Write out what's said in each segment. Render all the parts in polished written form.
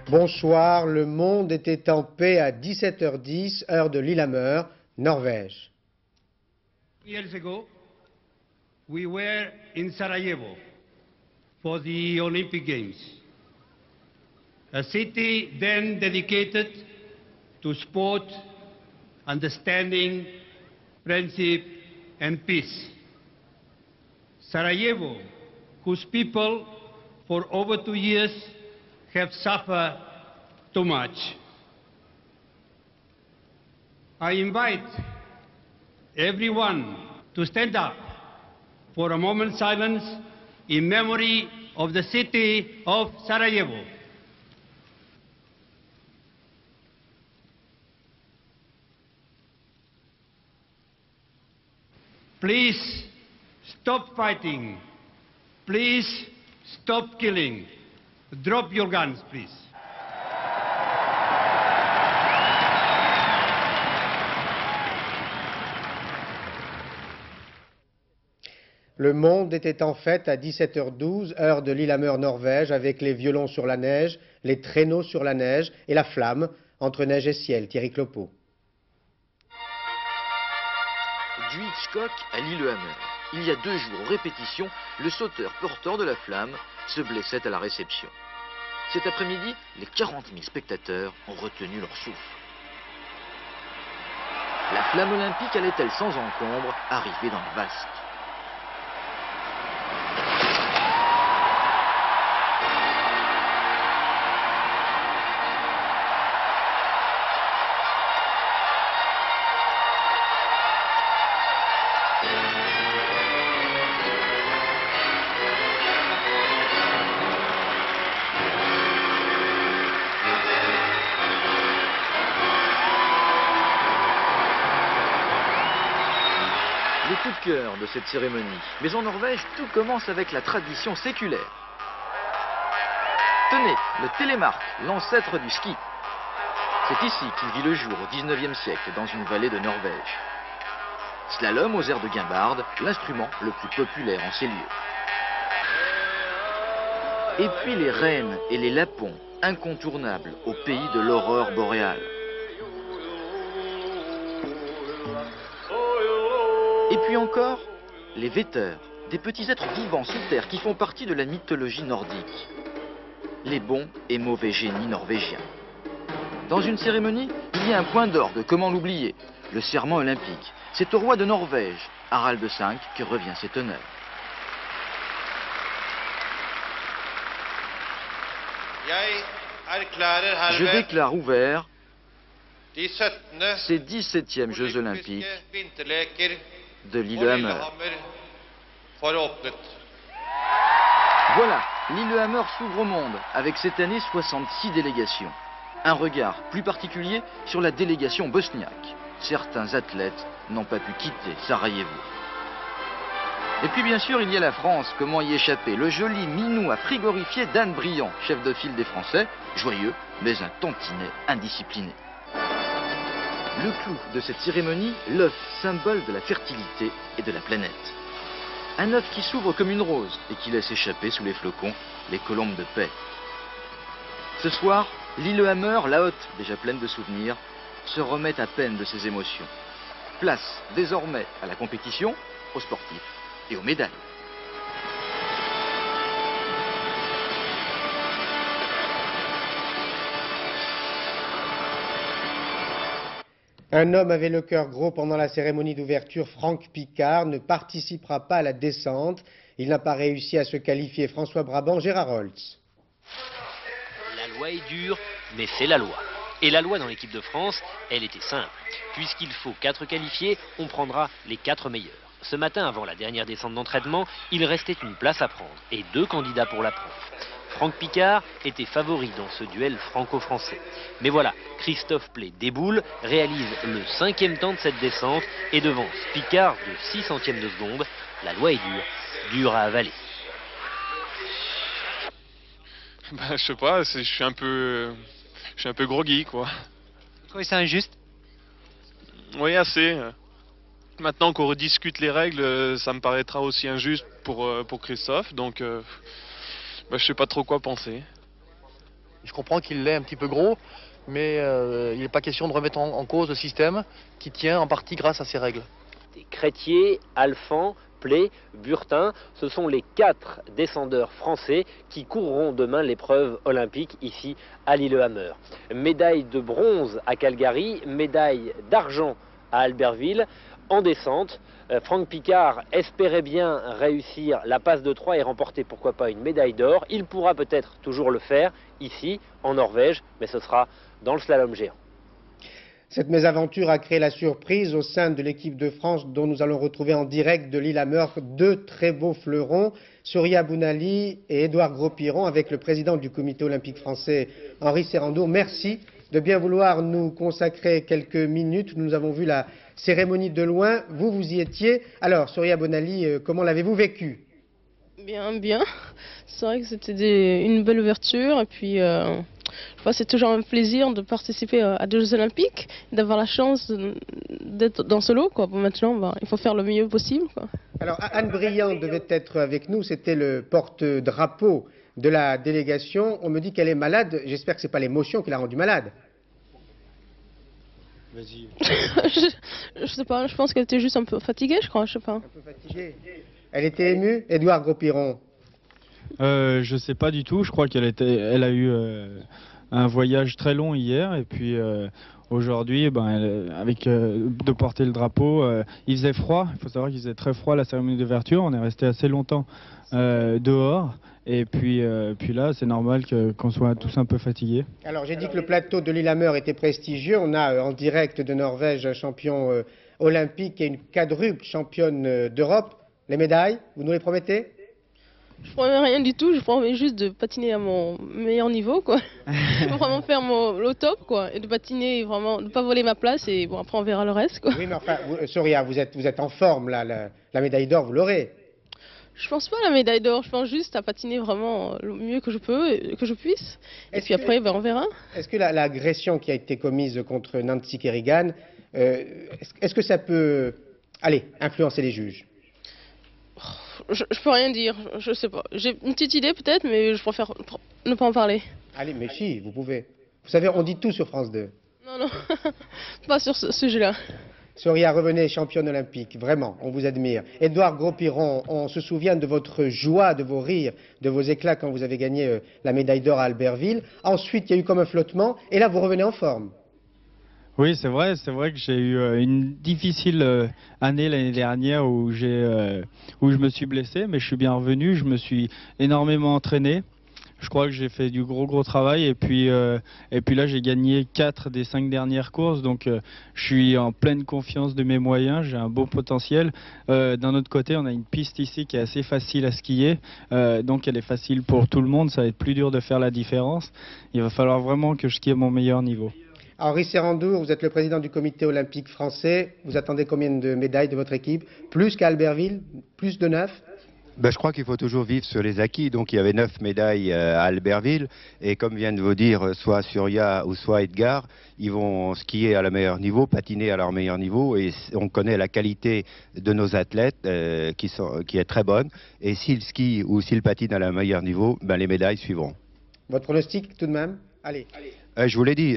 Bonsoir, le monde était en paix à 17h10, heure de Lillehammer, Norvège. Years ago, we were in Sarajevo for the Olympic Games, a city then dedicated to sport, understanding, friendship and peace. Sarajevo, whose people for over 2 years have suffered too much. I invite everyone to stand up for a moment's silence in memory of the city of Sarajevo. Please stop fighting. Please stop killing. Drop your guns, please. Le monde était en fête à 17h12, heure de Lillehammer, Norvège, avec les violons sur la neige, les traîneaux sur la neige et la flamme entre neige et ciel. Thierry Clopeau. Du Hitchcock à Lillehammer. Il y a 2 jours, aux répétitions, le sauteur porteur de la flamme se blessait à la réception. Cet après-midi, les 40 000 spectateurs ont retenu leur souffle. La flamme olympique allait-elle sans encombre arriver dans le basque? Le coup de cœur de cette cérémonie. Mais en Norvège, tout commence avec la tradition séculaire. Tenez, le télémark, l'ancêtre du ski. C'est ici qu'il vit le jour au 19e siècle, dans une vallée de Norvège. Slalom aux airs de guimbarde, l'instrument le plus populaire en ces lieux. Et puis les rennes et les lapons, incontournables au pays de l'aurore boréale. Et puis encore, les vetteurs, des petits êtres vivants sous terre qui font partie de la mythologie nordique. Les bons et mauvais génies norvégiens. Dans une cérémonie, il y a un point d'orgue, comment l'oublier? Le serment olympique. C'est au roi de Norvège, Harald V, que revient cet honneur. Je déclare ouvert ces 17e Jeux olympiques de Lillehammer. Voilà, Lillehammer s'ouvre au monde avec cette année 66 délégations. Un regard plus particulier sur la délégation bosniaque. Certains athlètes n'ont pas pu quitter Sarajevo. Et puis bien sûr, il y a la France, comment y échapper? Le joli minou à frigorifier d'Anne Briand, chef de file des Français, joyeux, mais un tantinet indiscipliné. Le clou de cette cérémonie, l'œuf, symbole de la fertilité et de la planète. Un œuf qui s'ouvre comme une rose et qui laisse échapper sous les flocons les colombes de paix. Ce soir, Lillehammer, la Hotte, déjà pleine de souvenirs, se remet à peine de ses émotions. Place désormais à la compétition, aux sportifs et aux médailles. Un homme avait le cœur gros pendant la cérémonie d'ouverture. Franck Picard ne participera pas à la descente. Il n'a pas réussi à se qualifier. François Brabant, Gérard Holtz. La loi est dure, mais c'est la loi. Et la loi dans l'équipe de France, elle était simple. Puisqu'il faut 4 qualifiés, on prendra les 4 meilleurs. Ce matin, avant la dernière descente d'entraînement, il restait une place à prendre et 2 candidats pour la prendre. Franck Picard était favori dans ce duel franco-français. Mais voilà, Christophe Pley déboule, réalise le 5e temps de cette descente et devance Picard de 6 centièmes de seconde. La loi est dure, dure à avaler. Je sais pas, je suis un peu groggy, quoi. Vous trouvez ça injuste? Oui, assez. Maintenant qu'on rediscute les règles, ça me paraîtra aussi injuste pour Christophe, donc je sais pas trop quoi penser. Je comprends qu'il l'est un petit peu gros, mais il n'est pas question de remettre en cause le système qui tient en partie grâce à ces règles. Crétier, Alphand, Plé, Burtin, ce sont les 4 descendeurs français qui courront demain l'épreuve olympique ici à Lillehammer. Médaille de bronze à Calgary, médaille d'argent à Albertville. En descente, Franck Picard espérait bien réussir la passe de 3 et remporter pourquoi pas une médaille d'or. Il pourra peut-être toujours le faire ici en Norvège, mais ce sera dans le slalom géant. Cette mésaventure a créé la surprise au sein de l'équipe de France dont nous allons retrouver en direct de Lillehammer 2 très beaux fleurons, Soria Bounali et Édouard Gros-Piron, avec le président du comité olympique français, Henri Serrandour. Merci de bien vouloir nous consacrer quelques minutes. Nous avons vu la cérémonie de loin. Vous y étiez. Alors, Soria Bounali, comment l'avez-vous vécu? Bien. C'est vrai que c'était une belle ouverture. Et puis, c'est toujours un plaisir de participer à des Jeux Olympiques, d'avoir la chance d'être dans ce lot, quoi. Bon, maintenant, il faut faire le mieux possible, quoi. Alors, Anne Briand devait être avec nous. C'était le porte-drapeau de la délégation. On me dit qu'elle est malade. J'espère que ce n'est pas l'émotion qui l'a rendue malade. Vas-y. Je sais pas, je pense qu'elle était juste un peu fatiguée, je crois, je sais pas. Un peu fatiguée. Elle était émue, Édouard Gros-Piron? Je sais pas du tout. Je crois elle a eu un voyage très long hier et puis aujourd'hui, de porter le drapeau, il faisait froid. Il faut savoir qu'il faisait très froid à la cérémonie d'ouverture. On est resté assez longtemps dehors et puis là, c'est normal qu'on soit tous un peu fatigués. Alors j'ai dit que le plateau de Lillehammer était prestigieux. On a en direct de Norvège un champion olympique et une quadruple championne d'Europe. Les médailles, vous nous les promettez? Je promets rien du tout, je promets juste de patiner à mon meilleur niveau, quoi. Je veux vraiment faire le top, quoi, et de patiner vraiment, de ne pas voler ma place, et bon, après on verra le reste, quoi. Oui, mais enfin, Soria, vous êtes en forme, là, la médaille d'or, vous l'aurez. Je pense pas à la médaille d'or, je pense juste à patiner vraiment le mieux que je peux, que je puisse, et puis après, on verra. Est-ce que l'agression qui a été commise contre Nancy Kerrigan, est-ce que ça peut, influencer les juges? Je peux rien dire, je sais pas. J'ai une petite idée peut-être, mais je préfère ne pas en parler. Allez, mais si, vous pouvez. Vous savez, on dit tout sur France 2. Non, pas sur ce sujet-là. Soria, revenez championne olympique, vraiment, on vous admire. Édouard Gros-Piron, on se souvient de votre joie, de vos rires, de vos éclats quand vous avez gagné la médaille d'or à Albertville. Ensuite, il y a eu comme un flottement, et là, vous revenez en forme. Oui, c'est vrai que j'ai eu une difficile année l'année dernière où je me suis blessé, mais je suis bien revenu, je me suis énormément entraîné. Je crois que j'ai fait du gros travail et puis là j'ai gagné 4 des 5 dernières courses, donc je suis en pleine confiance de mes moyens, j'ai un beau potentiel. D'un autre côté, on a une piste ici qui est assez facile à skier, donc elle est facile pour tout le monde, ça va être plus dur de faire la différence. Il va falloir vraiment que je skie à mon meilleur niveau. Henri Serrandour, vous êtes le président du comité olympique français. Vous attendez combien de médailles de votre équipe? Plus qu'à Albertville? Plus de 9? Je crois qu'il faut toujours vivre sur les acquis. Donc il y avait 9 médailles à Albertville. Et comme vient de vous dire, soit Soria ou soit Edgar, ils vont skier à leur meilleur niveau, patiner à leur meilleur niveau. Et on connaît la qualité de nos athlètes qui est très bonne. Et s'ils skient ou s'ils patinent à leur meilleur niveau, les médailles suivront. Votre pronostic tout de même? Allez. Je vous l'ai dit,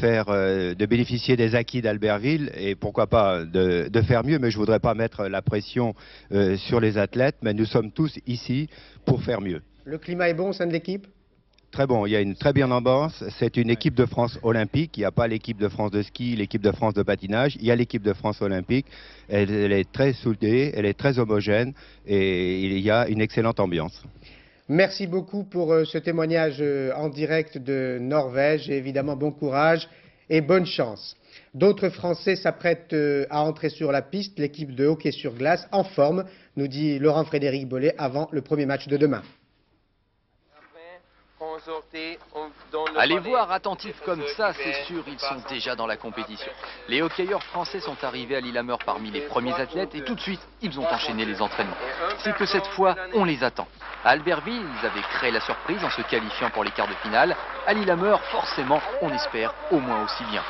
de bénéficier des acquis d'Albertville et pourquoi pas de faire mieux, mais je ne voudrais pas mettre la pression sur les athlètes, mais nous sommes tous ici pour faire mieux. Le climat est bon au sein de l'équipe? Très bon, il y a une très bonne ambiance. C'est une équipe de France olympique, il n'y a pas l'équipe de France de ski, l'équipe de France de patinage, il y a l'équipe de France olympique. Elle est très soudée, elle est très homogène et il y a une excellente ambiance. Merci beaucoup pour ce témoignage en direct de Norvège et évidemment bon courage et bonne chance. D'autres Français s'apprêtent à entrer sur la piste, l'équipe de hockey sur glace en forme, nous dit Laurent-Frédéric Bollet avant le premier match de demain. Allez voir, attentifs comme ça, c'est sûr, ils sont déjà dans la compétition. Les hockeyeurs français sont arrivés à Lillehammer parmi les premiers athlètes et tout de suite, ils ont enchaîné les entraînements. C'est que cette fois, on les attend. À Albertville, ils avaient créé la surprise en se qualifiant pour les quarts de finale. À Lillehammer, forcément, on espère au moins aussi bien.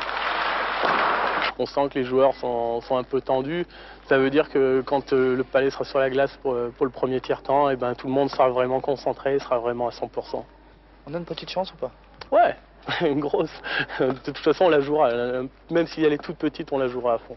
On sent que les joueurs sont un peu tendus. Ça veut dire que quand le palais sera sur la glace pour le premier tiers-temps, tout le monde sera vraiment concentré, sera vraiment à 100%. On a une petite chance ou pas? Ouais, une grosse. De toute façon, on la jouera. Même si elle est toute petite, on la jouera à fond.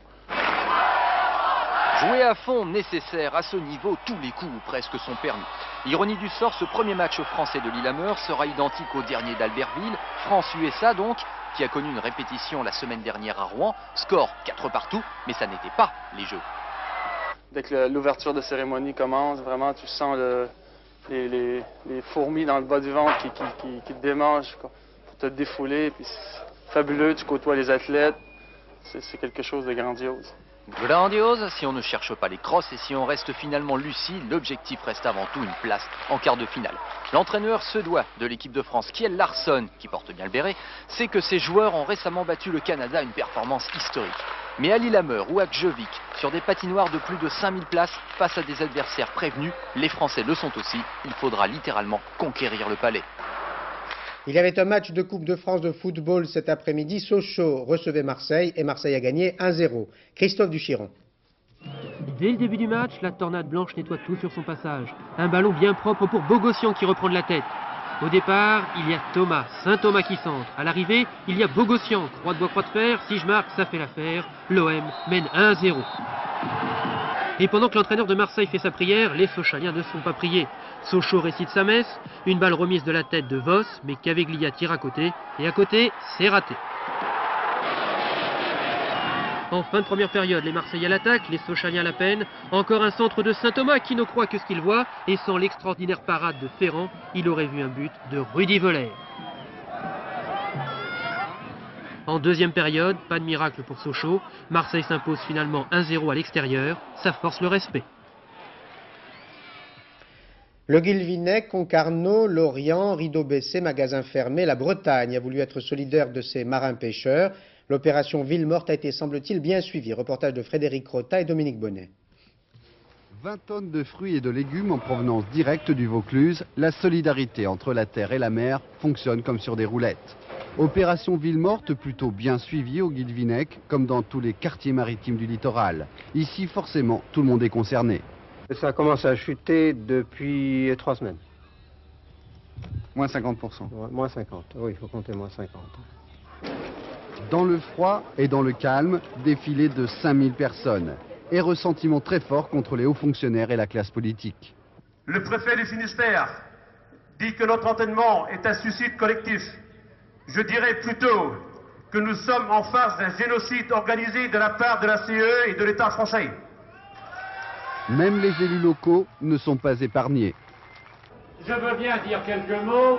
Jouer à fond nécessaire, à ce niveau, tous les coups ou presque sont permis. Ironie du sort, ce premier match français de Lillehammer sera identique au dernier d'Albertville, France-USA donc, qui a connu une répétition la semaine dernière à Rouen. Score 4 partout, mais ça n'était pas les Jeux. Dès que l'ouverture de cérémonie commence, vraiment tu sens les fourmis dans le bas du ventre qui te démangent pour te défouler. Puis c'est fabuleux, tu côtoies les athlètes, c'est quelque chose de grandiose. Grandiose, si on ne cherche pas les crosses et si on reste finalement lucide, l'objectif reste avant tout une place en quart de finale. L'entraîneur suédois de l'équipe de France, Kjell Larsson, qui porte bien le béret, sait que ses joueurs ont récemment battu le Canada à une performance historique. Mais à Lillehammer ou à Gjøvik, sur des patinoires de plus de 5000 places, face à des adversaires prévenus, les Français le sont aussi, il faudra littéralement conquérir le palais. Il y avait un match de Coupe de France de football cet après-midi. Sochaux recevait Marseille et Marseille a gagné 1-0. Christophe Duchiron. Dès le début du match, la tornade blanche nettoie tout sur son passage. Un ballon bien propre pour Bogossian qui reprend de la tête. Au départ, il y a Thomas, Saint-Thomas qui centre. À l'arrivée, il y a Bogossian, croix de bois, croix de fer. Si je marque, ça fait l'affaire. L'OM mène 1-0. Et pendant que l'entraîneur de Marseille fait sa prière, les Sochaliens ne sont pas priés. Sochaux récite sa messe, une balle remise de la tête de Voss, mais Caveglia tire à côté, et à côté, c'est raté. En fin de première période, les Marseillais l'attaquent, les Sochaliens à la peine. Encore un centre de Saint-Thomas qui ne croit que ce qu'il voit, et sans l'extraordinaire parade de Ferrand, il aurait vu un but de Rudy Voller. En deuxième période, pas de miracle pour Sochaux. Marseille s'impose finalement 1-0 à l'extérieur. Ça force le respect. Le Guilvinec, Concarneau, Lorient, rideau baissé, magasin fermé, la Bretagne a voulu être solidaire de ses marins-pêcheurs. L'opération Ville Morte a été, semble-t-il, bien suivie. Reportage de Frédéric Rota et Dominique Bonnet. 20 tonnes de fruits et de légumes en provenance directe du Vaucluse, la solidarité entre la terre et la mer fonctionne comme sur des roulettes. Opération Ville Morte plutôt bien suivie au Guilvinec, comme dans tous les quartiers maritimes du littoral. Ici, forcément, tout le monde est concerné. Ça commence à chuter depuis 3 semaines. Moins 50%. Ouais, moins 50, oui, il faut compter moins 50. Dans le froid et dans le calme, défilé de 5000 personnes. Et ressentiment très fort contre les hauts fonctionnaires et la classe politique. Le préfet du Finistère dit que notre entraînement est un suicide collectif. Je dirais plutôt que nous sommes en face d'un génocide organisé de la part de la CE et de l'État français. Même les élus locaux ne sont pas épargnés. Je veux bien dire quelques mots.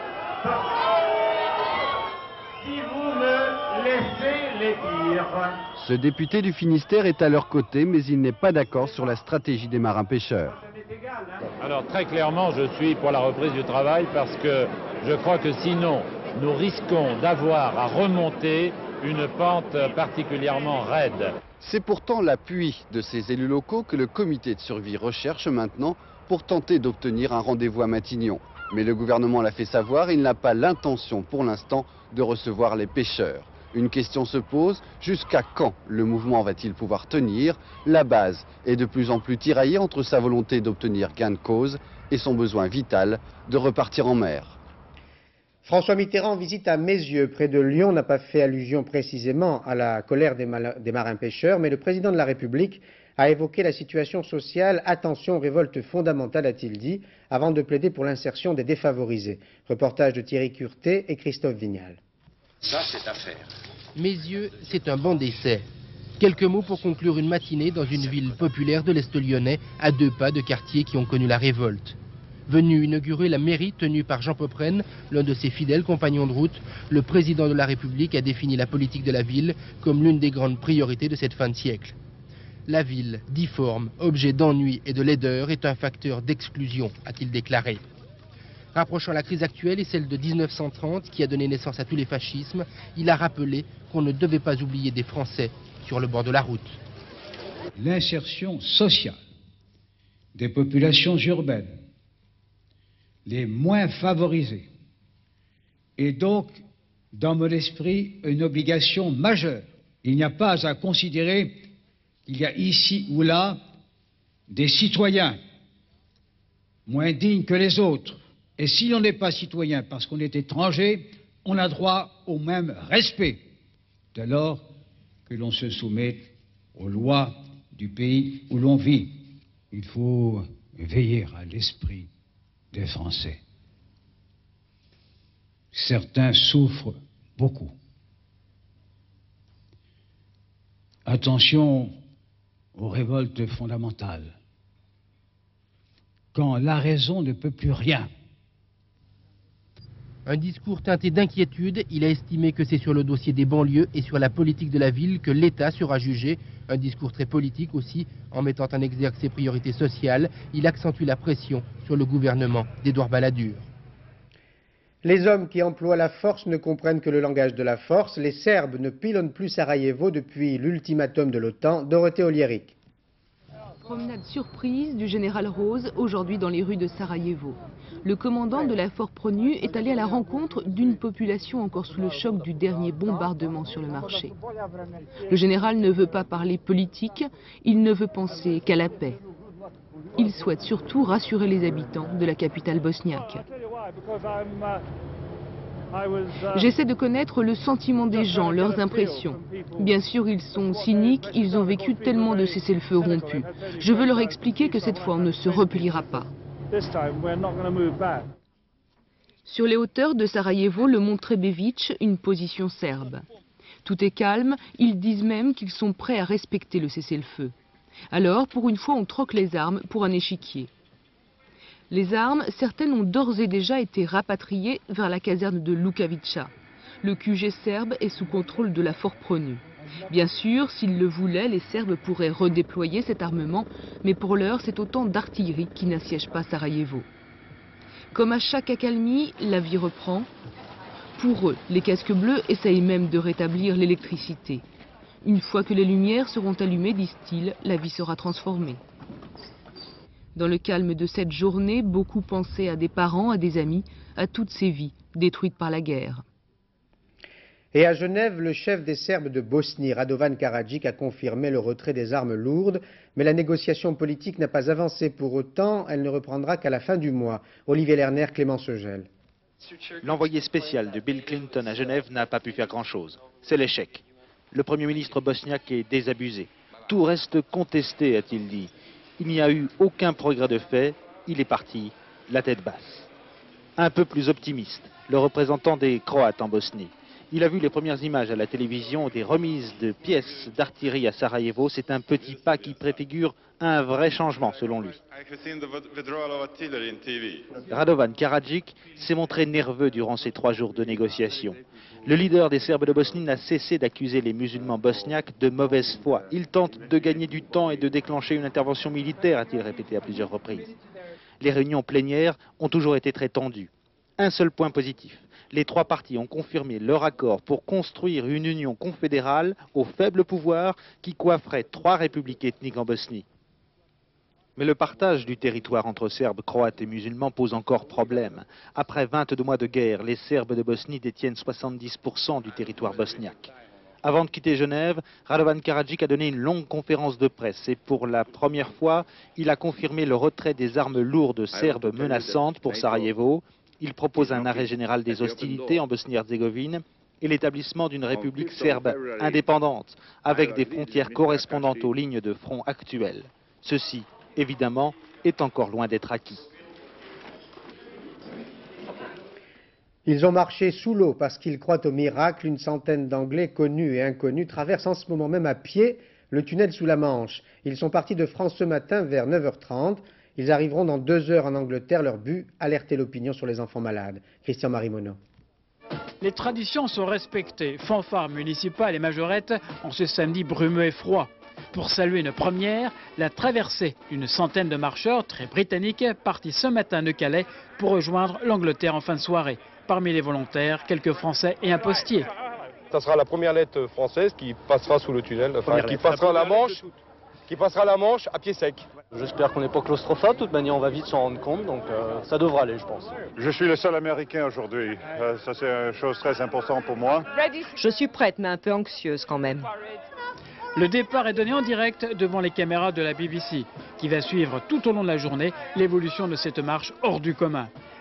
Si vous me laissez les dire. Ce député du Finistère est à leur côté, mais il n'est pas d'accord sur la stratégie des marins-pêcheurs. Alors très clairement, je suis pour la reprise du travail parce que je crois que sinon, nous risquons d'avoir à remonter une pente particulièrement raide. C'est pourtant l'appui de ces élus locaux que le comité de survie recherche maintenant pour tenter d'obtenir un rendez-vous à Matignon. Mais le gouvernement l'a fait savoir, il n'a pas l'intention pour l'instant de recevoir les pêcheurs. Une question se pose, jusqu'à quand le mouvement va-t-il pouvoir tenir? La base est de plus en plus tiraillée entre sa volonté d'obtenir gain de cause et son besoin vital de repartir en mer. François Mitterrand en visite à Meyzieux, près de Lyon, n'a pas fait allusion précisément à la colère des marins-pêcheurs, mais le président de la République a évoqué la situation sociale. Attention, révolte fondamentale, a-t-il dit, avant de plaider pour l'insertion des défavorisés. Reportage de Thierry Curté et Christophe Vignal. Ça, c'est à faire. Meyzieux, c'est un banc d'essai. Quelques mots pour conclure une matinée dans une ville populaire de l'Est lyonnais, à 2 pas de quartiers qui ont connu la révolte. Venu inaugurer la mairie tenue par Jean Popren, l'un de ses fidèles compagnons de route, le président de la République a défini la politique de la ville comme l'une des grandes priorités de cette fin de siècle. La ville, difforme, objet d'ennui et de laideur, est un facteur d'exclusion, a-t-il déclaré. Rapprochant la crise actuelle et celle de 1930 qui a donné naissance à tous les fascismes, il a rappelé qu'on ne devait pas oublier des Français sur le bord de la route. L'insertion sociale des populations urbaines, les moins favorisées, est donc, dans mon esprit, une obligation majeure. Il n'y a pas à considérer qu'il y a ici ou là des citoyens moins dignes que les autres, Et si l'on n'est pas citoyen parce qu'on est étranger, on a droit au même respect, dès lors que l'on se soumet aux lois du pays où l'on vit. Il faut veiller à l'esprit des Français. Certains souffrent beaucoup. Attention aux révoltes fondamentales. Quand la raison ne peut plus rien. Un discours teinté d'inquiétude, il a estimé que c'est sur le dossier des banlieues et sur la politique de la ville que l'État sera jugé. Un discours très politique aussi, en mettant en exergue ses priorités sociales, il accentue la pression sur le gouvernement d'Édouard Balladur. Les hommes qui emploient la force ne comprennent que le langage de la force. Les Serbes ne pilonnent plus Sarajevo depuis l'ultimatum de l'OTAN. Dorothée Oliéric. Promenade surprise du général Rose aujourd'hui dans les rues de Sarajevo. Le commandant de la Force Pronu est allé à la rencontre d'une population encore sous le choc du dernier bombardement sur le marché. Le général ne veut pas parler politique, il ne veut penser qu'à la paix. Il souhaite surtout rassurer les habitants de la capitale bosniaque. J'essaie de connaître le sentiment des gens, leurs impressions. Bien sûr, ils sont cyniques, ils ont vécu tellement de cessez-le-feu rompus. Je veux leur expliquer que cette fois, on ne se repliera pas. Sur les hauteurs de Sarajevo, le mont Trebević, une position serbe. Tout est calme, ils disent même qu'ils sont prêts à respecter le cessez-le-feu. Alors, pour une fois, on troque les armes pour un échiquier. Les armes, certaines ont d'ores et déjà été rapatriées vers la caserne de Lukavica. Le QG serbe est sous contrôle de la Force Pronu. Bien sûr, s'ils le voulaient, les Serbes pourraient redéployer cet armement, mais pour l'heure, c'est autant d'artillerie qui n'assiège pas Sarajevo. Comme à chaque accalmie, la vie reprend. Pour eux, les casques bleus essayent même de rétablir l'électricité. Une fois que les lumières seront allumées, disent-ils, la vie sera transformée. Dans le calme de cette journée, beaucoup pensaient à des parents, à des amis, à toutes ces vies détruites par la guerre. Et à Genève, le chef des Serbes de Bosnie, Radovan Karadzic, a confirmé le retrait des armes lourdes, mais la négociation politique n'a pas avancé pour autant, elle ne reprendra qu'à la fin du mois. Olivier Lerner, Clément Segel. L'envoyé spécial de Bill Clinton à Genève n'a pas pu faire grand-chose. C'est l'échec. Le Premier ministre bosniaque est désabusé. Tout reste contesté, a-t-il dit. Il n'y a eu aucun progrès de fait, il est parti, la tête basse. Un peu plus optimiste, le représentant des Croates en Bosnie. Il a vu les premières images à la télévision des remises de pièces d'artillerie à Sarajevo. C'est un petit pas qui préfigure un vrai changement, selon lui. Radovan Karadzic s'est montré nerveux durant ces 3 jours de négociations. Le leader des Serbes de Bosnie n'a cessé d'accuser les musulmans bosniaques de mauvaise foi. Il tente de gagner du temps et de déclencher une intervention militaire, a-t-il répété à plusieurs reprises. Les réunions plénières ont toujours été très tendues. Un seul point positif. Les 3 parties ont confirmé leur accord pour construire une union confédérale au faible pouvoir qui coifferait 3 républiques ethniques en Bosnie. Mais le partage du territoire entre Serbes, Croates et musulmans pose encore problème. Après 22 mois de guerre, les Serbes de Bosnie détiennent 70% du territoire bosniaque. Avant de quitter Genève, Radovan Karadzic a donné une longue conférence de presse et pour la première fois, il a confirmé le retrait des armes lourdes serbes menaçantes pour Sarajevo. Il propose un arrêt général des hostilités en Bosnie-Herzégovine et l'établissement d'une république serbe indépendante avec des frontières correspondantes aux lignes de front actuelles. Ceci, évidemment, est encore loin d'être acquis. Ils ont marché sous l'eau parce qu'ils croient au miracle. Une centaine d'Anglais connus et inconnus traversent en ce moment même à pied le tunnel sous la Manche. Ils sont partis de France ce matin vers 9h30. Ils arriveront dans 2 heures en Angleterre. Leur but, alerter l'opinion sur les enfants malades. Christian-Marie Monod. Les traditions sont respectées. Fanfares municipales et majorettes en ce samedi brumeux et froid. Pour saluer une première, la traversée d'une centaine de marcheurs très britanniques partis ce matin de Calais pour rejoindre l'Angleterre en fin de soirée. Parmi les volontaires, quelques Français et un postier. Ça sera la première lettre française qui passera sous le tunnel, enfin qui passera la Manche à pied sec. J'espère qu'on n'est pas claustrophobe, de toute manière on va vite s'en rendre compte, donc ça devra aller je pense. Je suis le seul Américain aujourd'hui, ça c'est une chose très importante pour moi. Je suis prête mais un peu anxieuse quand même. Le départ est donné en direct devant les caméras de la BBC, qui va suivre tout au long de la journée l'évolution de cette marche hors du commun.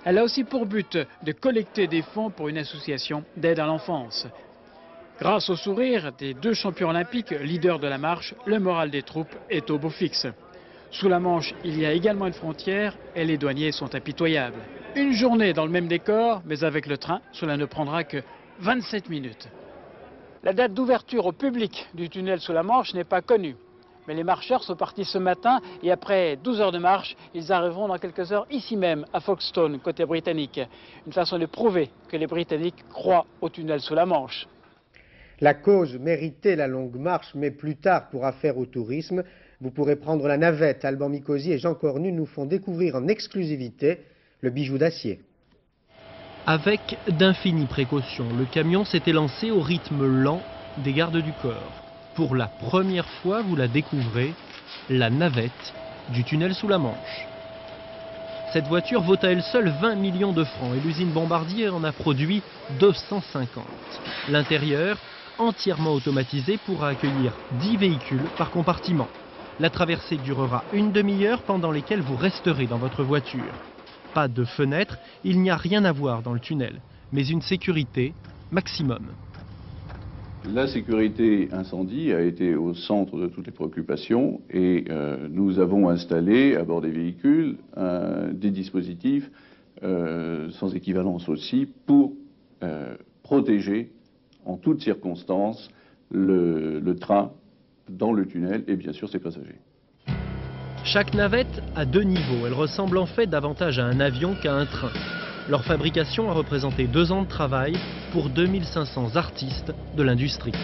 Elle a aussi pour but de collecter des fonds pour une association d'aide à l'enfance. Grâce au sourire des 2 champions olympiques, leaders de la marche, le moral des troupes est au beau fixe. Sous la Manche, il y a également une frontière et les douaniers sont impitoyables. Une journée dans le même décor, mais avec le train, cela ne prendra que 27 minutes. La date d'ouverture au public du tunnel sous la Manche n'est pas connue. Mais les marcheurs sont partis ce matin et après 12 heures de marche, ils arriveront dans quelques heures ici même, à Folkestone, côté britannique. Une façon de prouver que les Britanniques croient au tunnel sous la Manche. La cause méritait la longue marche, mais plus tard pourra faire au tourisme. Vous pourrez prendre la navette. Alban Mikosi et Jean Cornu nous font découvrir en exclusivité le bijou d'acier. Avec d'infinies précautions, le camion s'était lancé au rythme lent des gardes du corps. Pour la première fois, vous la découvrez, la navette du tunnel sous la Manche. Cette voiture vaut à elle seule 20 millions de francs et l'usine Bombardier en a produit 250. L'intérieur, entièrement automatisé, pourra accueillir 10 véhicules par compartiment. La traversée durera une demi-heure pendant lesquelles vous resterez dans votre voiture. Pas de fenêtre, il n'y a rien à voir dans le tunnel, mais une sécurité maximum. La sécurité incendie a été au centre de toutes les préoccupations et nous avons installé à bord des véhicules des dispositifs sans équivalence aussi pour protéger en toutes circonstances le train dans le tunnel et bien sûr ses passagers. Chaque navette a 2 niveaux. Elle ressemble en fait davantage à un avion qu'à un train. Leur fabrication a représenté 2 ans de travail pour 2500 artistes de l'industrie.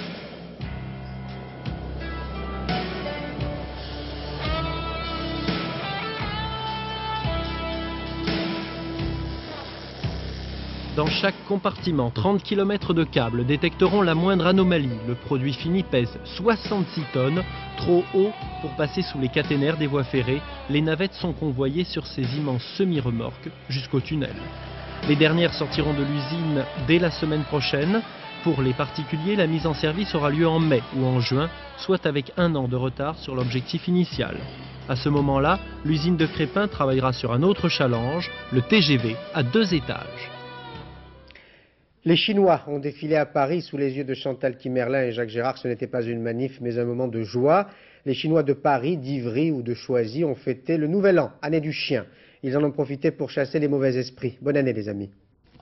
Dans chaque compartiment, 30 km de câbles détecteront la moindre anomalie. Le produit fini pèse 66 tonnes, trop haut pour passer sous les caténaires des voies ferrées. Les navettes sont convoyées sur ces immenses semi-remorques jusqu'au tunnel. Les dernières sortiront de l'usine dès la semaine prochaine. Pour les particuliers, la mise en service aura lieu en mai ou en juin, soit avec 1 an de retard sur l'objectif initial. À ce moment-là, l'usine de Crépin travaillera sur un autre challenge, le TGV à 2 étages. Les Chinois ont défilé à Paris sous les yeux de Chantal Kimerlin et Jacques Gérard. Ce n'était pas une manif, mais un moment de joie. Les Chinois de Paris, d'Ivry ou de Choisy ont fêté le Nouvel An, année du chien. Ils en ont profité pour chasser les mauvais esprits. Bonne année, les amis.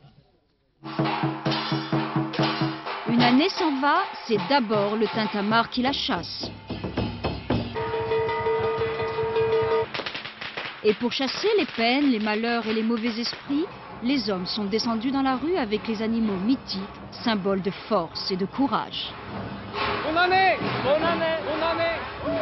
Une année s'en va, c'est d'abord le tintamarre qui la chasse. Et pour chasser les peines, les malheurs et les mauvais esprits, les hommes sont descendus dans la rue avec les animaux mythiques, symboles de force et de courage. Bonne année! Bonne année! Bonne année!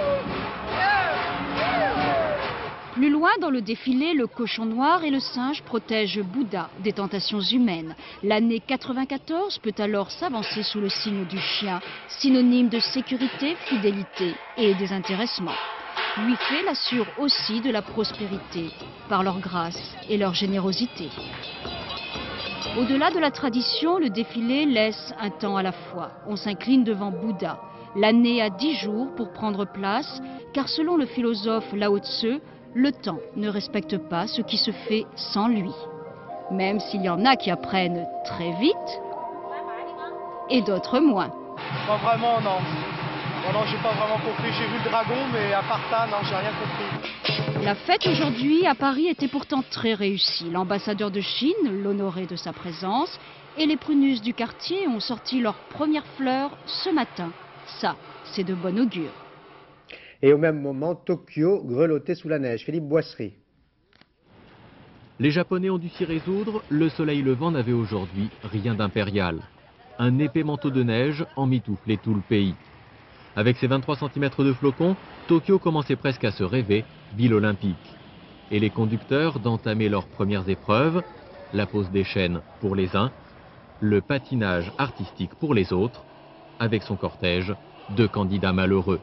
Plus loin dans le défilé, le cochon noir et le singe protègent Bouddha des tentations humaines. L'année 94 peut alors s'avancer sous le signe du chien, synonyme de sécurité, fidélité et désintéressement. 8 fées l'assurent aussi de la prospérité, par leur grâce et leur générosité. Au-delà de la tradition, le défilé laisse un temps à la fois. On s'incline devant Bouddha. L'année a 10 jours pour prendre place, car selon le philosophe Lao Tse, le temps ne respecte pas ce qui se fait sans lui. Même s'il y en a qui apprennent très vite, et d'autres moins. Pas vraiment, non. Non, j'ai pas vraiment compris. J'ai vu le dragon, mais à part ça, non, j'ai rien compris. La fête aujourd'hui à Paris était pourtant très réussie. L'ambassadeur de Chine l'honorait de sa présence et les prunus du quartier ont sorti leurs premières fleurs ce matin. Ça, c'est de bon augure. Et au même moment, Tokyo grelottait sous la neige. Philippe Boisserie. Les Japonais ont dû s'y résoudre. Le soleil levant n'avait aujourd'hui rien d'impérial. Un épais manteau de neige emmitouflait tout le pays. Avec ses 23 cm de flocons, Tokyo commençait presque à se rêver ville olympique. Et les conducteurs d'entamer leurs premières épreuves, la pose des chaînes pour les uns, le patinage artistique pour les autres, avec son cortège de candidats malheureux.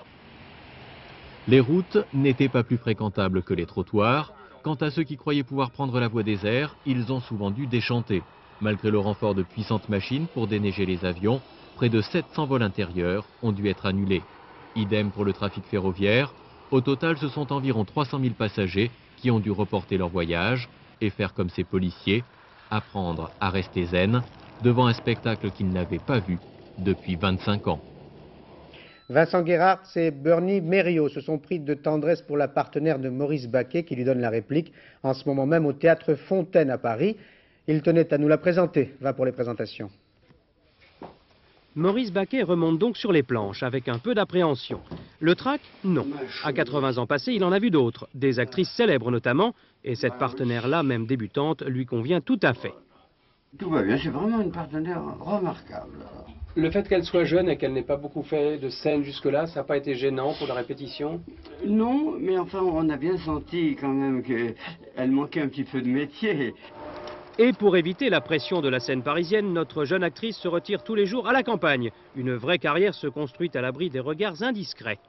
Les routes n'étaient pas plus fréquentables que les trottoirs. Quant à ceux qui croyaient pouvoir prendre la voie des airs, ils ont souvent dû déchanter. Malgré le renfort de puissantes machines pour déneiger les avions, près de 700 vols intérieurs ont dû être annulés. Idem pour le trafic ferroviaire. Au total, ce sont environ 300 000 passagers qui ont dû reporter leur voyage. et faire comme ces policiers, apprendre à rester zen devant un spectacle qu'ils n'avaient pas vu depuis 25 ans. Vincent Guérard et Bernie Mériot se sont pris de tendresse pour la partenaire de Maurice Baquet qui lui donne la réplique en ce moment même au Théâtre Fontaine à Paris. Il tenait à nous la présenter. Va pour les présentations. Maurice Baquet remonte donc sur les planches avec un peu d'appréhension. Le trac, non. À 80 ans passés, il en a vu d'autres, des actrices célèbres notamment, et cette partenaire-là, même débutante, lui convient tout à fait. Tout va bien, c'est vraiment une partenaire remarquable. Le fait qu'elle soit jeune et qu'elle n'ait pas beaucoup fait de scènes jusque-là, ça n'a pas été gênant pour la répétition? Non, mais enfin, on a bien senti quand même qu'elle manquait un petit peu de métier. Et pour éviter la pression de la scène parisienne, notre jeune actrice se retire tous les jours à la campagne. Une vraie carrière se construit à l'abri des regards indiscrets.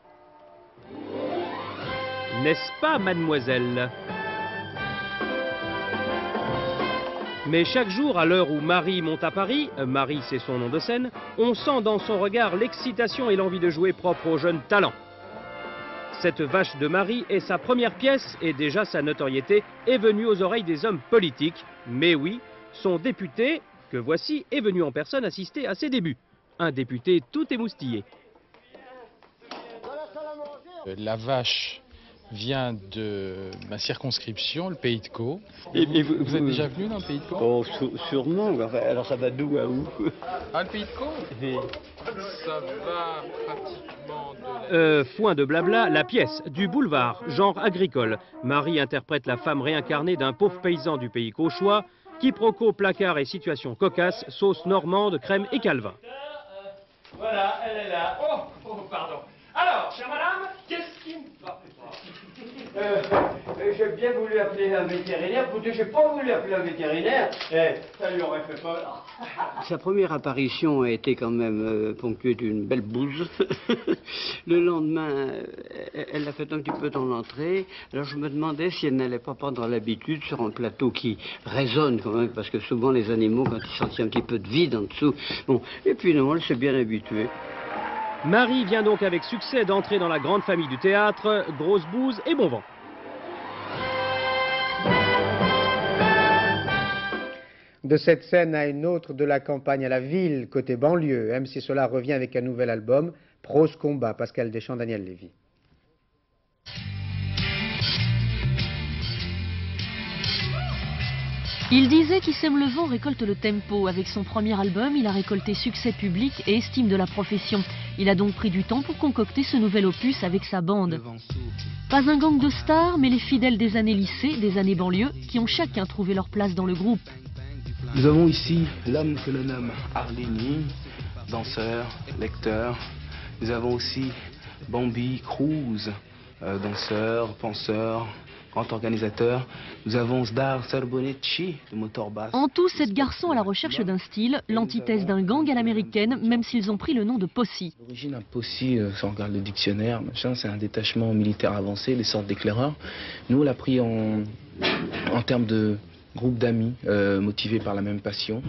N'est-ce pas, mademoiselle ? Mais chaque jour, à l'heure où Marie monte à Paris, Marie c'est son nom de scène, on sent dans son regard l'excitation et l'envie de jouer propre aux jeunes talents. Cette vache de Marie est sa première pièce et déjà sa notoriété est venue aux oreilles des hommes politiques. Mais oui, son député, que voici, est venu en personne assister à ses débuts. Un député tout émoustillé. La vache vient de ma circonscription, le Pays de Caux. Et vous êtes déjà venu dans le Pays de Caux? Oh, sûrement. Enfin, alors ça va d'où à où? Ah, le Pays de Caux? Oui. Ça va pratiquement de... Foin de blabla, la pièce du boulevard, genre agricole. Marie interprète la femme réincarnée d'un pauvre paysan du pays cauchois, quiproquo, placard et situation cocasse, sauce normande, crème et calvin. Voilà, elle est là. Oh, pardon. Alors, chère madame, qu'est-ce qui me va? J'ai bien voulu appeler un vétérinaire, pourtant j'ai pas voulu appeler un vétérinaire, ça lui aurait fait peur. Sa première apparition a été quand même ponctuée d'une belle bouse. Le lendemain, elle l'a fait un petit peu dans l'entrée, alors je me demandais si elle n'allait pas prendre l'habitude sur un plateau qui résonne quand même, parce que souvent les animaux, quand ils sentent un petit peu de vide en dessous, bon, et puis non, elle s'est bien habituée. Marie vient donc avec succès d'entrer dans la grande famille du théâtre, grosse bouse et bon vent. De cette scène à une autre, de la campagne à la ville, côté banlieue, MC Solar revient avec un nouvel album, Prose Combat, Pascal Deschamps, Daniel Lévy. Il disait qui sème le vent récolte le tempo. Avec son premier album, il a récolté succès public et estime de la profession. Il a donc pris du temps pour concocter ce nouvel opus avec sa bande. Pas un gang de stars, mais les fidèles des années lycée, des années banlieue, qui ont chacun trouvé leur place dans le groupe. Nous avons ici l'homme que l'on nomme Arlénie, danseur, lecteur. Nous avons aussi Bambi Cruz, danseur, penseur, grand organisateur. Nous avons Zdar Serbonecci, de motorbass. En tout, 7 garçons à la recherche d'un style, l'antithèse d'un gang à l'américaine, même s'ils ont pris le nom de Posse. L'origine d'un Posse, si on regarde le dictionnaire, c'est un détachement militaire avancé, les sortes d'éclaireurs. Nous, on l'a pris en termes de groupe d'amis motivés par la même passion.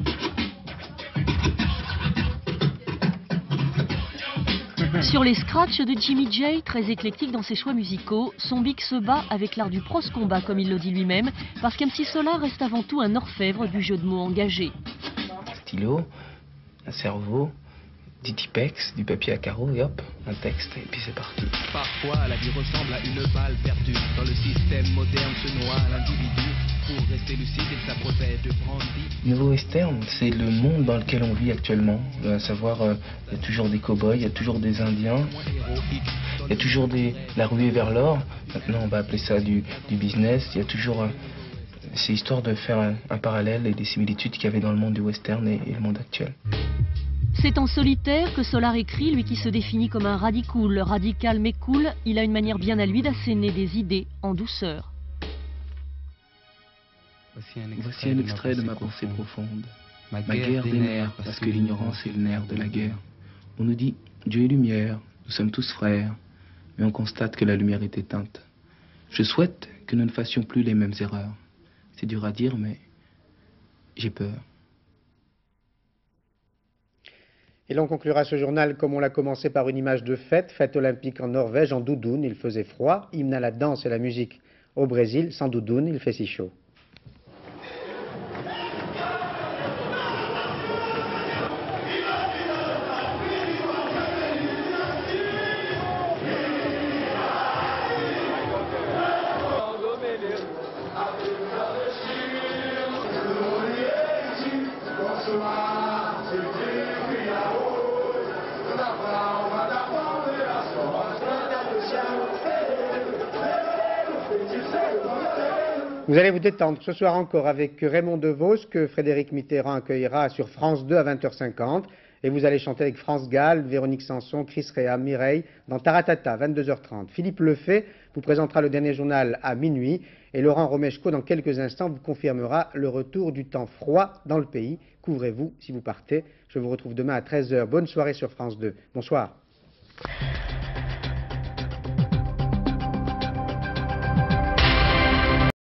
Sur les scratchs de Jimmy J, très éclectique dans ses choix musicaux, son bic se bat avec l'art du prose combat, comme il le dit lui-même, parce qu'MC Solar reste avant tout un orfèvre du jeu de mots engagé. Un stylo, un cerveau, du Tipex, du papier à carreaux, et hop, un texte, et puis c'est parti. Parfois, la vie ressemble à une balle perdue. Dans le système moderne se noie l'individu. Pour rester lucide, il s'apprêtait de brandy. Nouveau western, c'est le monde dans lequel on vit actuellement. À savoir, il y a toujours des cow-boys, il y a toujours des indiens, il y a toujours la ruée vers l'or. Maintenant, on va appeler ça du business. Il y a toujours... c'est histoire de faire un parallèle et des similitudes qu'il y avait dans le monde du western et le monde actuel. C'est en solitaire que Solar écrit, lui qui se définit comme un radicool, radical mais cool. Il a une manière bien à lui d'asséner des idées en douceur. Voici un extrait de ma pensée profonde. Ma guerre des nerfs, parce que l'ignorance est le nerf de la guerre. On nous dit Dieu est lumière, nous sommes tous frères, mais on constate que la lumière est éteinte. Je souhaite que nous ne fassions plus les mêmes erreurs. C'est dur à dire, mais j'ai peur. Et l'on conclura ce journal comme on l'a commencé par une image de fête olympique en Norvège, en doudoune, il faisait froid, hymne à la danse et la musique au Brésil, sans doudoune, il fait si chaud. Vous allez vous détendre ce soir encore avec Raymond DeVos, que Frédéric Mitterrand accueillera sur France 2 à 20h50. Et vous allez chanter avec France Gall, Véronique Sanson, Chris Rea, Mireille dans Taratata, 22h30. Philippe Lefebvre vous présentera le dernier journal à minuit. Et Laurent Romeshko, dans quelques instants, vous confirmera le retour du temps froid dans le pays. Couvrez-vous si vous partez. Je vous retrouve demain à 13h. Bonne soirée sur France 2. Bonsoir.